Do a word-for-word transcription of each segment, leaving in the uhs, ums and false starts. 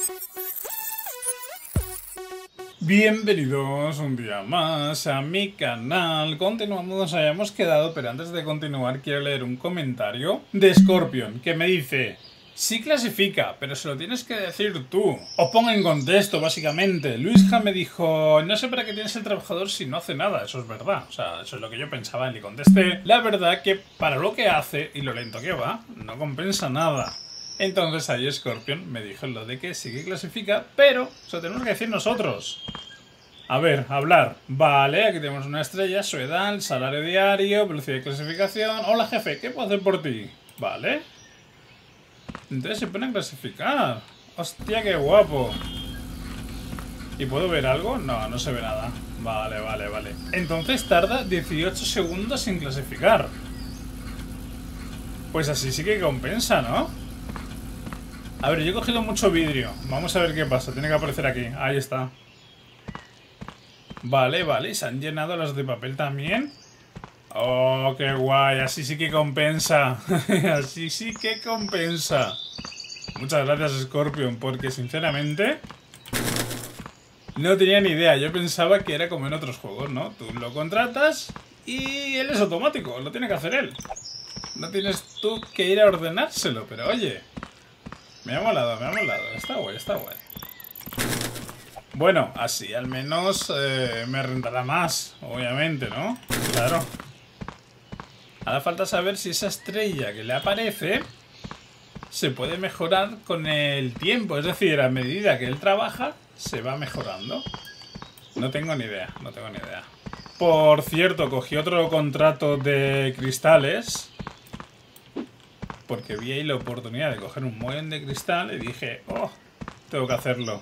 Bienvenidos un día más a mi canal. Continuamos, nos habíamos quedado, pero antes de continuar quiero leer un comentario de Scorpion que me dice: sí clasifica, pero se lo tienes que decir tú. Os pongo en contexto, básicamente. Luisja me dijo: no sé para qué tienes el trabajador si no hace nada. Eso es verdad, o sea, eso es lo que yo pensaba y le contesté. La verdad que para lo que hace y lo lento que va, no compensa nada. Entonces ahí Scorpion me dijo lo de que sí que clasifica, pero se lo tenemos que decir nosotros. A ver, hablar. Vale, aquí tenemos una estrella, su edad, salario diario, velocidad de clasificación. Hola jefe, ¿qué puedo hacer por ti? Vale. Entonces se pone a clasificar. Hostia, qué guapo. ¿Y puedo ver algo? No, no se ve nada. Vale, vale, vale. Entonces tarda dieciocho segundos en clasificar. Pues así sí que compensa, ¿no? A ver, yo he cogido mucho vidrio. Vamos a ver qué pasa. Tiene que aparecer aquí. Ahí está. Vale, vale. ¿Se han llenado las de papel también? Oh, qué guay. Así sí que compensa. Así sí que compensa. Muchas gracias, Scorpion, porque sinceramente no tenía ni idea. Yo pensaba que era como en otros juegos, ¿no? Tú lo contratas y él es automático. Lo tiene que hacer él. No tienes tú que ir a ordenárselo, pero oye... Me ha molado, me ha molado. Está guay, está guay. Bueno, así al menos eh, me rentará más, obviamente, ¿no? Claro. Ahora falta saber si esa estrella que le aparece se puede mejorar con el tiempo. Es decir, a medida que él trabaja, se va mejorando. No tengo ni idea, no tengo ni idea. Por cierto, cogí otro contrato de cristales... porque vi ahí la oportunidad de coger un montón de cristal y dije, oh, tengo que hacerlo.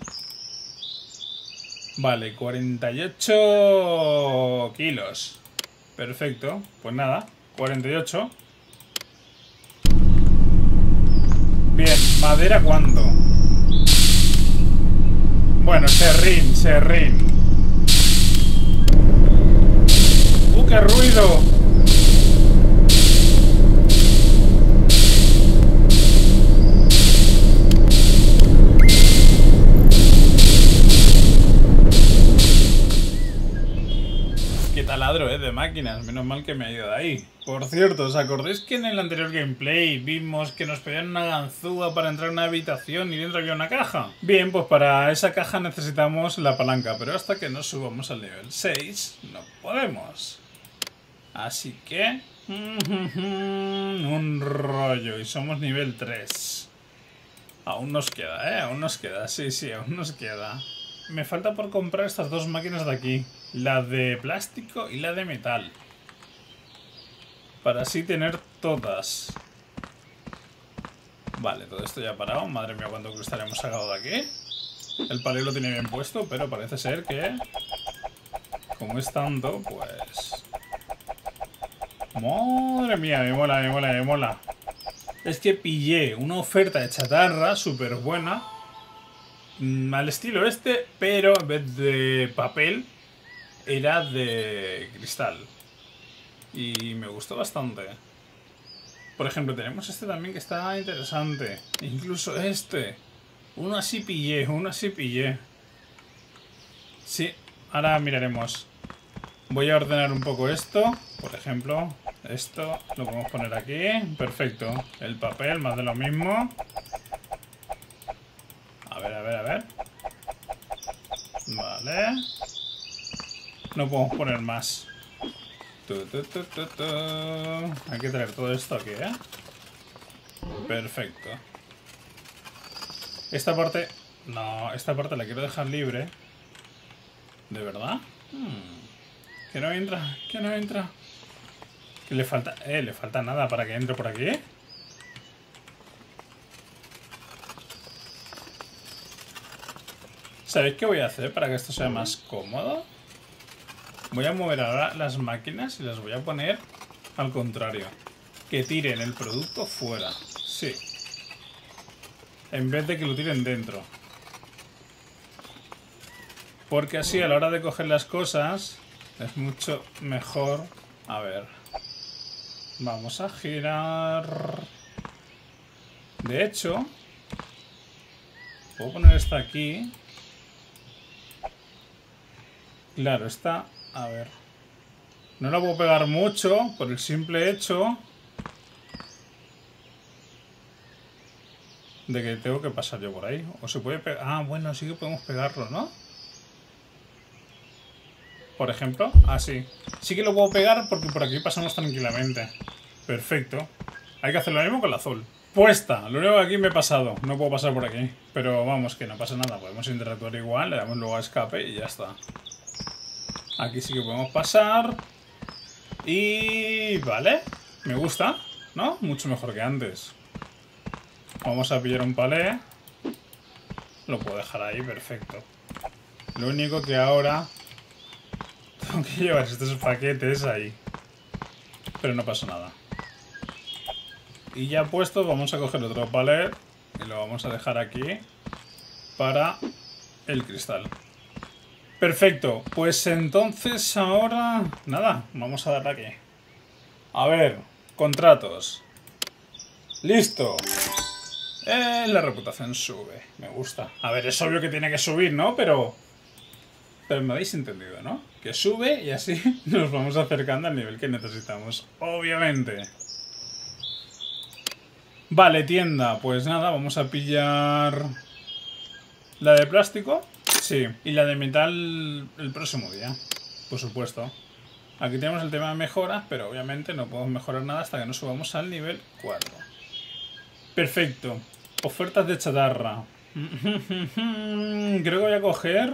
Vale, cuarenta y ocho kilos. Perfecto, pues nada, cuarenta y ocho. Bien, ¿madera cuándo? Bueno, serrín, serrín. ¡Uh, qué ruido! Taladro, eh, de máquinas, menos mal que me ha ido de ahí. Por cierto, ¿os acordáis que en el anterior gameplay vimos que nos pedían una ganzúa para entrar en una habitación y dentro había una caja? Bien, pues para esa caja necesitamos la palanca, pero hasta que no subamos al nivel seis no podemos. Así que... un rollo, y somos nivel tres. Aún nos queda, eh, aún nos queda, sí, sí, aún nos queda. Me falta por comprar estas dos máquinas de aquí. La de plástico y la de metal. Para así tener todas. Vale, todo esto ya ha parado. Madre mía, cuánto cristal hemos sacado de aquí. El palillo lo tiene bien puesto, pero parece ser que... como es tanto, pues... Madre mía, me mola, me mola, me mola. Es que pillé una oferta de chatarra súper buena. Al estilo este, pero en vez de papel... era de cristal. Y me gustó bastante. Por ejemplo, tenemos este también que está interesante. Incluso este. Uno así pillé, uno así pillé. Sí, ahora miraremos. Voy a ordenar un poco esto. Por ejemplo, esto lo podemos poner aquí. Perfecto. El papel, más de lo mismo. A ver, a ver, a ver. Vale. No podemos poner más. Tu, tu, tu, tu, tu. Hay que traer todo esto aquí, ¿eh? Perfecto. Esta parte... no, esta parte la quiero dejar libre. ¿De verdad? Hmm. Que no entra, que no entra. Que le falta... Eh, le falta nada para que entre por aquí. ¿Sabéis qué voy a hacer para que esto sea más cómodo? Voy a mover ahora las máquinas y las voy a poner al contrario. Que tiren el producto fuera. Sí. En vez de que lo tiren dentro. Porque así a la hora de coger las cosas es mucho mejor. A ver. Vamos a girar. De hecho, Puedo poner esta aquí. Claro, esta... A ver. No la puedo pegar mucho por el simple hecho de que tengo que pasar yo por ahí. O se puede pegar... Ah, bueno, sí que podemos pegarlo, ¿no? Por ejemplo, así. Sí que lo puedo pegar porque por aquí pasamos tranquilamente. Perfecto. Hay que hacer lo mismo con el azul. Puesta. Lo único que aquí me he pasado. No puedo pasar por aquí. Pero vamos, que no pasa nada. Podemos interactuar igual. Le damos luego a escape y ya está. Aquí sí que podemos pasar. Y... Vale. Me gusta, ¿no? Mucho mejor que antes. Vamos a pillar un palé. Lo puedo dejar ahí, perfecto. Lo único que ahora... Tengo que llevar estos paquetes ahí. Pero no pasa nada. Y ya puesto, vamos a coger otro palet. Y lo vamos a dejar aquí. Para el cristal. Perfecto. Pues entonces ahora... Nada, vamos a darle aquí. A ver, contratos. Listo. Eh, la reputación sube. Me gusta. A ver, es obvio que tiene que subir, ¿no? Pero... Pero me habéis entendido, ¿no? Que sube y así nos vamos acercando al nivel que necesitamos. Obviamente. Vale, tienda. Pues nada, vamos a pillar... ¿La de plástico? Sí. Y la de metal el próximo día. Por supuesto. Aquí tenemos el tema de mejoras, pero obviamente no podemos mejorar nada hasta que no subamos al nivel cuatro. Perfecto. Ofertas de chatarra. Creo que voy a coger...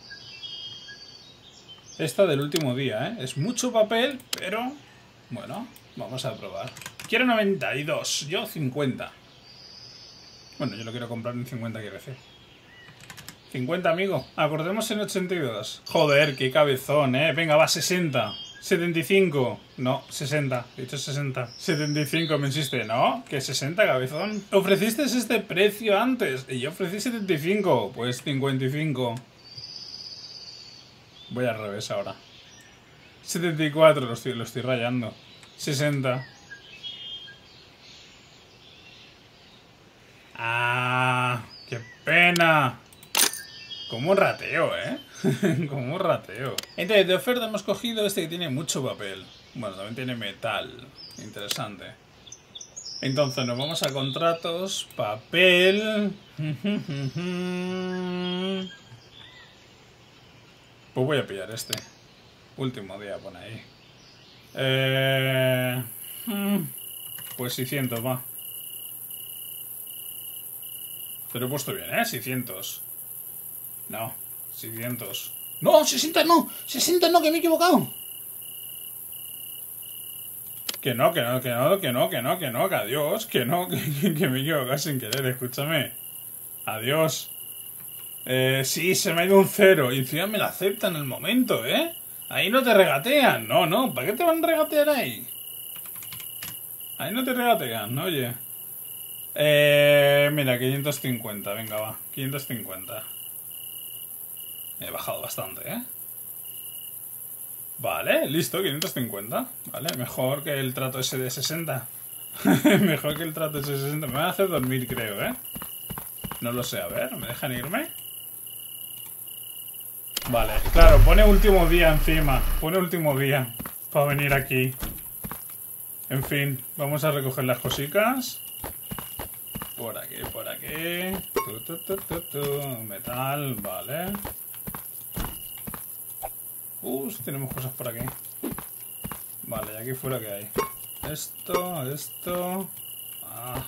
Esta del último día, ¿eh? Es mucho papel, pero... Bueno, vamos a probar. Quiero noventa y dos, yo cincuenta. Bueno, yo lo quiero comprar en cincuenta, quiero decir. cincuenta, amigo. Acordemos en ochenta y dos. Joder, qué cabezón, ¿eh? Venga, va, sesenta. setenta y cinco. No, sesenta. He dicho sesenta. setenta y cinco, me insiste. No, que sesenta, cabezón. Ofreciste este precio antes y yo ofrecí setenta y cinco. Pues cincuenta y cinco. Voy al revés ahora. setenta y cuatro, lo estoy, lo estoy rayando. sesenta. ¡Ah! ¡Qué pena! Como rateo, ¿eh? Como rateo. Entonces, de oferta hemos cogido este que tiene mucho papel. Bueno, también tiene metal. Interesante. Entonces, nos vamos a contratos. Papel. Pues voy a pillar este. Último día, pone ahí. Eh... Pues seiscientos, va. Pero he puesto bien, ¿eh? seiscientos. No, seiscientos. ¡No! ¡sesenta no! ¡sesenta no! ¡Que me he equivocado! Que no, que no, que no, que no, que no, que no, que adiós. Que no, que, que me he equivocado sin querer, escúchame. Adiós. Eh, sí, se me ha ido un cero. Y encima me la aceptan en el momento, ¿eh? Ahí no te regatean. No, no, ¿para qué te van a regatear ahí? Ahí no te regatean, oye. Eh, mira, quinientos cincuenta, venga, va. quinientos cincuenta. He bajado bastante, ¿eh? Vale, listo, quinientos cincuenta. Vale, mejor que el trato ese de sesenta. Mejor que el trato ese de sesenta. Me van a hacer dormir, creo, ¿eh? No lo sé, a ver, ¿me dejan irme? Vale, claro, pone último día encima. Pone último día para venir aquí. En fin, vamos a recoger las cositas. Por aquí, por aquí. Tu, tu, tu, tu, tu. Metal, vale. Uh, tenemos cosas por aquí. Vale, y aquí fuera que hay. Esto, esto. Ah.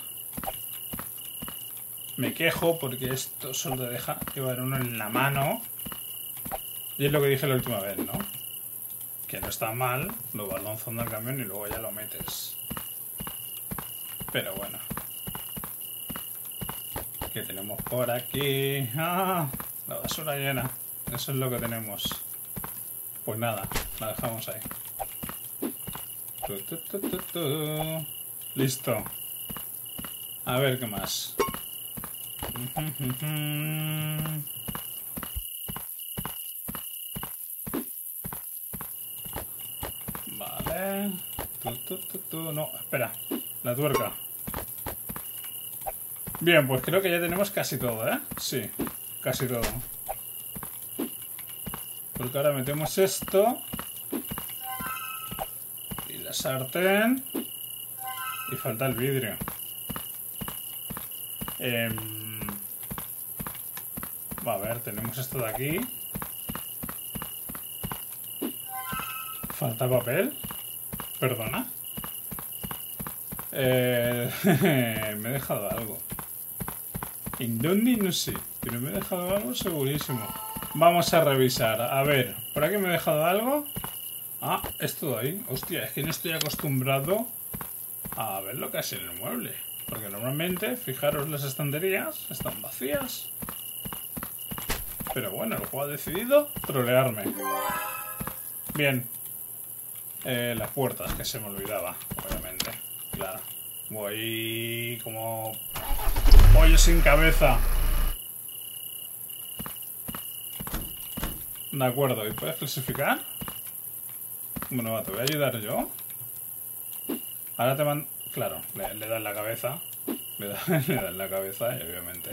Me quejo porque esto solo te deja llevar uno en la mano. Y es lo que dije la última vez, ¿no? Que no está mal, lo vas lanzando al camión y luego ya lo metes. Pero bueno. ¿Qué tenemos por aquí? ¡Ah! La basura llena. Eso es lo que tenemos. Pues nada, la dejamos ahí. Tu, tu, tu, tu, tu. Listo. A ver qué más. Vale. Tu, tu, tu, tu. No, espera. La tuerca. Bien, pues creo que ya tenemos casi todo, ¿eh? Sí, casi todo. Porque ahora metemos esto. Y la sartén. Y falta el vidrio. Eh, va a ver, tenemos esto de aquí. Falta papel. Perdona. Eh, me he dejado algo. ¿En dónde? No sé. Pero me he dejado algo segurísimo. Vamos a revisar. A ver, ¿por aquí me he dejado algo? Ah, esto de ahí. Hostia, es que no estoy acostumbrado a ver lo que es en el mueble. Porque normalmente, fijaros, las estanterías están vacías. Pero bueno, el juego ha decidido trolearme. Bien. Eh, las puertas, que se me olvidaba, obviamente. Claro. Voy como pollo sin cabeza. De acuerdo, ¿y puedes clasificar? Bueno, va, te voy a ayudar yo. Ahora te van... Claro, le, le das la cabeza. Le das le das la cabeza y obviamente...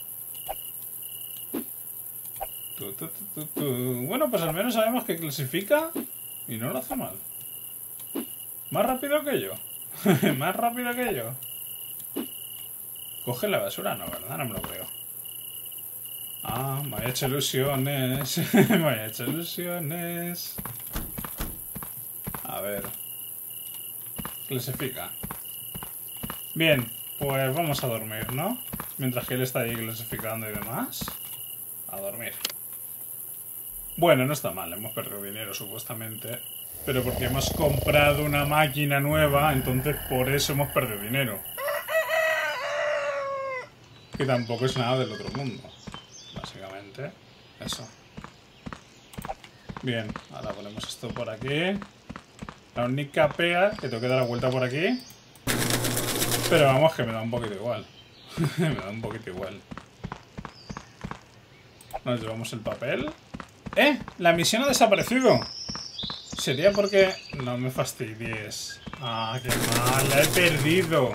Tu, tu, tu, tu, tu. Bueno, pues al menos sabemos que clasifica y no lo hace mal. Más rápido que yo. Más rápido que yo. Coge la basura, no, ¿verdad? No me lo creo. Ah, me ha hecho ilusiones. Me ha hecho ilusiones. A ver. Clasifica. Bien, pues vamos a dormir, ¿no? Mientras que él está ahí clasificando y demás. A dormir. Bueno, no está mal, hemos perdido dinero supuestamente. Pero porque hemos comprado una máquina nueva, entonces por eso hemos perdido dinero. Que tampoco es nada del otro mundo. Básicamente, eso. Bien, ahora ponemos esto por aquí. La única pega que tengo que dar la vuelta por aquí. Pero vamos, que me da un poquito igual. Me da un poquito igual. Nos llevamos el papel. ¡Eh! La misión ha desaparecido. Sería porque... No me fastidies. Ah, qué mal. La he perdido.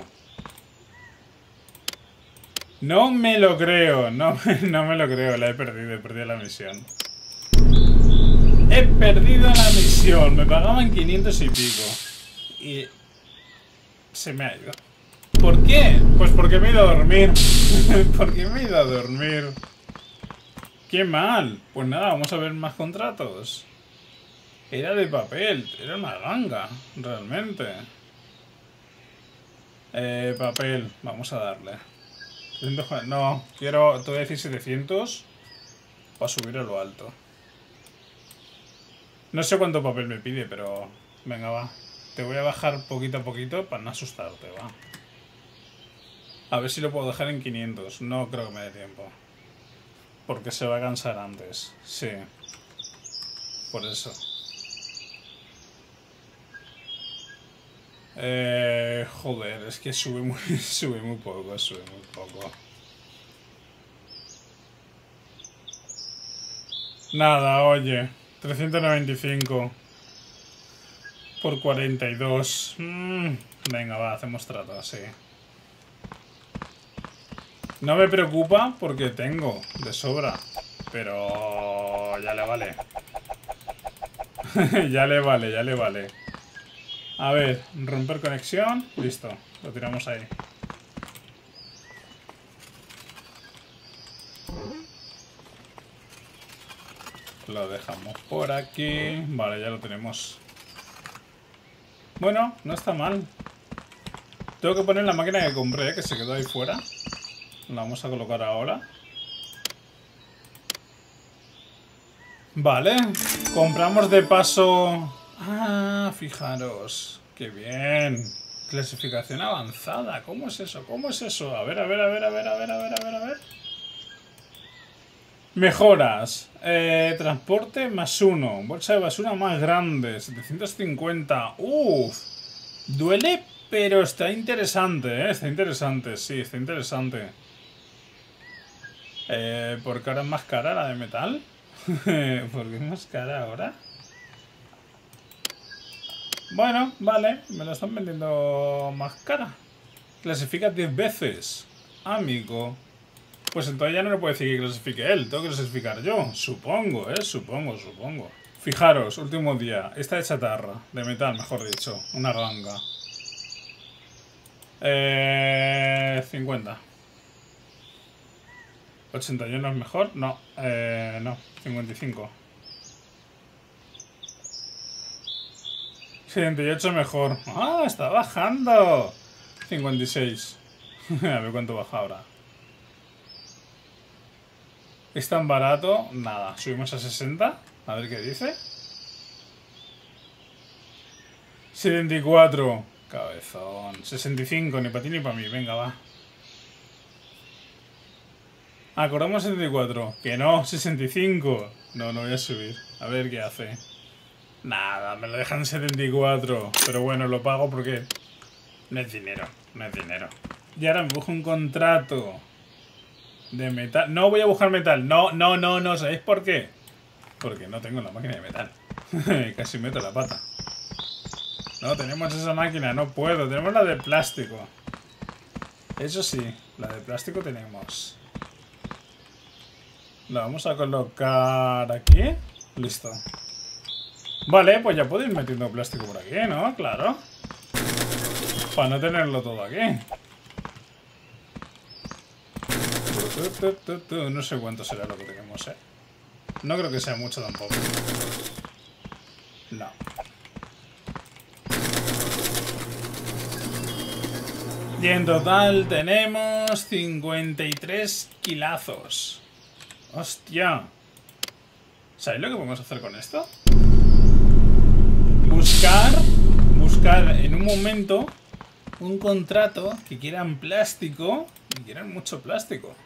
No me lo creo. No, no me lo creo. La he perdido. He perdido la misión. He perdido la misión. Me pagaban quinientos y pico. Y... se me ha ido. ¿Por qué? Pues porque me he ido a dormir. Porque me he ido a dormir. ¡Qué mal! Pues nada, vamos a ver más contratos. Era de papel. Era una ganga. Realmente. Eh, papel. Vamos a darle. No, quiero... Te voy a decir setecientos. Para subir a lo alto. No sé cuánto papel me pide, pero... Venga, va. Te voy a bajar poquito a poquito para no asustarte, va. A ver si lo puedo dejar en quinientos. No creo que me dé tiempo. Porque se va a cansar antes. Sí. Por eso. Eh, joder, es que sube muy, sube muy poco, sube muy poco. Nada, oye. trescientos noventa y cinco. Por cuarenta y dos. Mm, venga, va, hacemos trato así. No me preocupa porque tengo de sobra. Pero ya le vale. Ya le vale, ya le vale. A ver, romper conexión. Listo, lo tiramos ahí. Lo dejamos por aquí. Vale, ya lo tenemos. Bueno, no está mal. Tengo que poner la máquina que compré, que se quedó ahí fuera. La vamos a colocar ahora. Vale. Compramos de paso... Ah, fijaros. Qué bien. Clasificación avanzada. ¿Cómo es eso? ¿Cómo es eso? A ver, a ver, a ver, a ver, a ver, a ver, a ver, a ver. Mejoras. Eh, transporte más uno. Bolsa de basura más grande. setecientos cincuenta. Uff. Duele, pero está interesante, ¿eh? Está interesante, sí, está interesante. Eh, ¿por qué ahora es más cara la de metal? ¿Por qué es más cara ahora? Bueno, vale, me la están vendiendo más cara. Clasifica diez veces. amigo. Pues entonces ya no le puedo decir que clasifique él. Tengo que clasificar yo. Supongo, ¿eh? Supongo, supongo. Fijaros, último día. Esta de chatarra. De metal, mejor dicho. Una ganga. Eh... cincuenta. ochenta y uno es mejor. No. Eh... No. cincuenta y cinco. setenta y ocho mejor. ¡Ah! Está bajando. cincuenta y seis. A ver cuánto baja ahora. ¿Es tan barato? Nada. Subimos a sesenta. A ver qué dice. setenta y cuatro. Cabezón. sesenta y cinco. Ni para ti ni para mí. Venga, va. Acordamos setenta y cuatro. Que no. sesenta y cinco. No, no voy a subir. A ver qué hace. Nada. Me lo dejan en setenta y cuatro. Pero bueno, lo pago porque no es dinero. No es dinero. Y ahora me busco un contrato de metal. No voy a buscar metal. No, no, no, no. ¿Sabéis por qué? Porque no tengo la máquina de metal. Casi meto la pata. No, tenemos esa máquina. No puedo. Tenemos la de plástico. Eso sí. La de plástico tenemos. La vamos a colocar aquí. Listo. Vale, pues ya puedo ir metiendo plástico por aquí, ¿no? Claro. Para no tenerlo todo aquí. No sé cuánto será lo que tenemos, ¿eh? No creo que sea mucho tampoco. No. Y en total tenemos cincuenta y tres kilazos. ¡Hostia! ¿Sabéis lo que podemos hacer con esto? Buscar... Buscar en un momento un contrato que quieran plástico y quieran mucho plástico.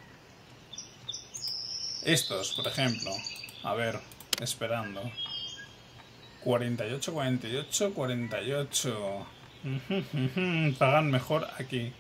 Estos, por ejemplo. A ver, esperando. cuarenta y ocho, cuarenta y ocho, cuarenta y ocho. Pagan mejor aquí.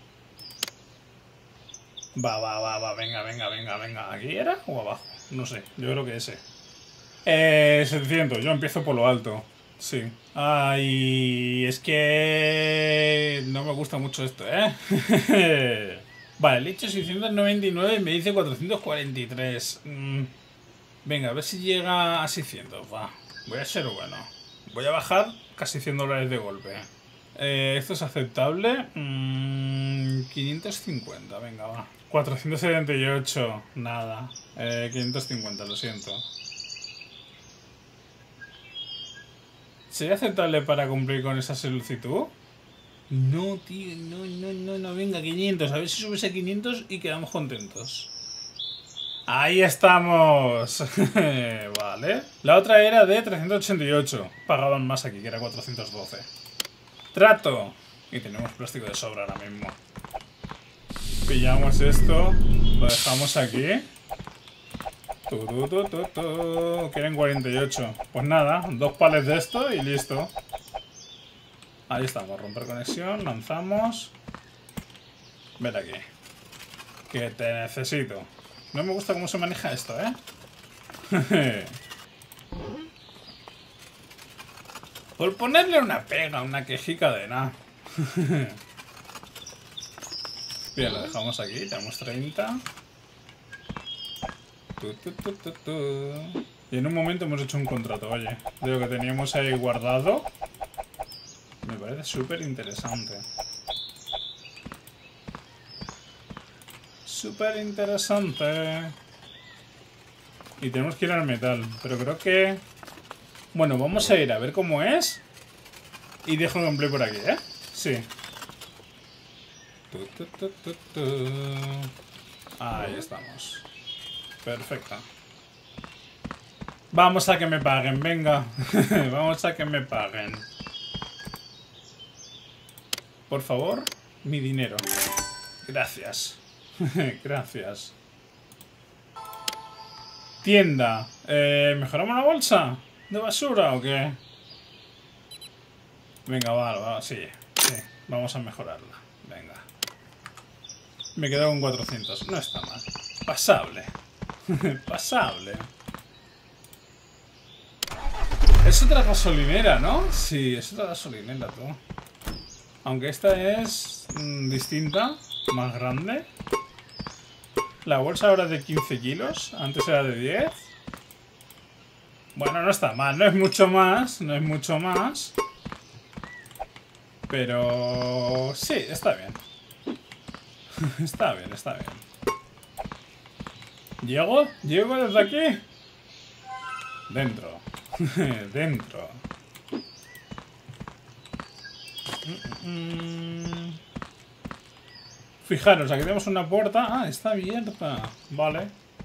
Va, va, va, va. Venga, venga, venga, venga. ¿Aquí era o abajo? No sé. Yo creo que ese. Eh, setecientos. Yo empiezo por lo alto. Sí. Ay, es que... no me gusta mucho esto, ¿eh? Vale, le he hecho seiscientos noventa y nueve y me dice cuatrocientos cuarenta y tres. Mm. Venga, a ver si llega a seiscientos. Va, voy a ser bueno. Voy a bajar casi cien dólares de golpe. Eh, ¿Esto es aceptable? Mm, quinientos cincuenta, venga, va. cuatrocientos setenta y ocho, nada. Eh, quinientos cincuenta, lo siento. ¿Sería aceptable para cumplir con esa solicitud? No, tío, no, no, no, no, venga, quinientos. A ver si subes a quinientos y quedamos contentos. ¡Ahí estamos! Vale. La otra era de trescientos ochenta y ocho. Pagaban más aquí, que era cuatrocientos doce. Trato. Y tenemos plástico de sobra ahora mismo. Pillamos esto. Lo dejamos aquí. Tu, tu, tu, tu, tu. Quieren cuarenta y ocho. Pues nada, dos palets de esto y listo. Ahí estamos, romper conexión, lanzamos. Ven aquí. Que te necesito. No me gusta cómo se maneja esto, ¿eh? Por ponerle una pega, una quejica de nada. Bien, lo dejamos aquí, tenemos treinta. Tu, tu, tu, tu, tu. Y en un momento hemos hecho un contrato, oye. De lo que teníamos ahí guardado. Me parece súper interesante. Súper interesante. Y tenemos que ir al metal. Pero creo que... Bueno, vamos a ir a ver cómo es. Y dejo el gameplay por aquí, ¿eh? Sí. Tu, tu, tu, tu, tu. Ahí estamos. Perfecto. Vamos a que me paguen, venga. Vamos a que me paguen. Por favor, mi dinero. Gracias. Gracias. Tienda. Eh, ¿Mejoramos la bolsa de basura o qué? Venga, va, va, sí, sí. Vamos a mejorarla. Venga. Me quedo con cuatrocientos. No está mal. Pasable. Pasable. Es otra gasolinera, ¿no? Sí, es otra gasolinera, tú. Aunque esta es mmm, distinta, más grande. La bolsa ahora es de quince kilos. Antes era de diez. Bueno, no está mal. No es mucho más. No es mucho más. Pero... sí, está bien. Está bien, está bien. ¿Llego? ¿Llego desde aquí? Dentro. Dentro. Fijaros, aquí tenemos una puerta. Ah, está abierta. Vale.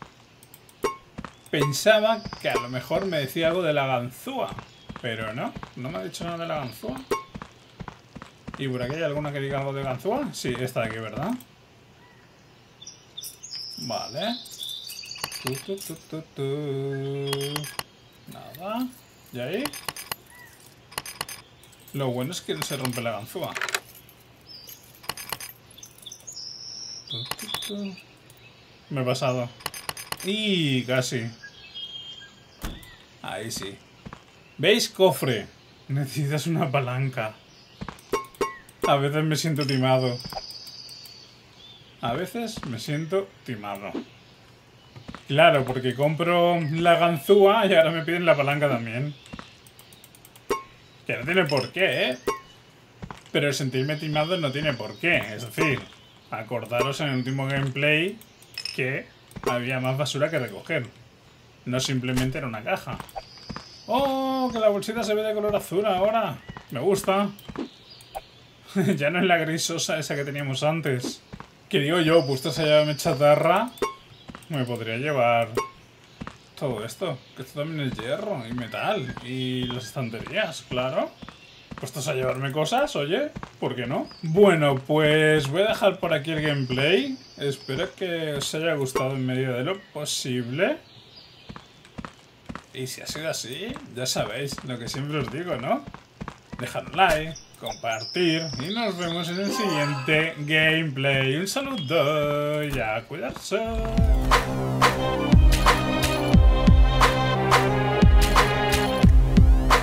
Pensaba que a lo mejor me decía algo de la ganzúa. Pero no, no me ha dicho nada de la ganzúa. ¿Y por aquí hay alguna que diga algo de ganzúa? Sí, esta de aquí, ¿verdad? Vale. Tu, tu, tu, tu, tu. Nada. ¿Y ahí? Lo bueno es que no se rompe la ganzúa. Tu, tu, tu. Me he pasado. Y casi. Ahí sí. ¿Veis? Cofre. Necesitas una palanca. A veces me siento timado. A veces me siento timado. Claro, porque compro la ganzúa y ahora me piden la palanca también. Que no tiene por qué, ¿eh? Pero el sentirme timado no tiene por qué. Es decir, acordaros en el último gameplay que había más basura que recoger. No simplemente era una caja. ¡Oh! Que la bolsita se ve de color azul ahora. Me gusta. Ya no es la grisosa esa que teníamos antes. Que digo yo, puestos a llevarme chatarra, me podría llevar todo esto. Que esto también es hierro y metal. Y las estanterías, claro. Puestos a llevarme cosas, oye, ¿por qué no? Bueno, pues voy a dejar por aquí el gameplay. Espero que os haya gustado en medida de lo posible. Y si ha sido así, ya sabéis lo que siempre os digo, ¿no? Dejad un like, compartir y nos vemos en el siguiente gameplay. Un saludo y a cuidarse.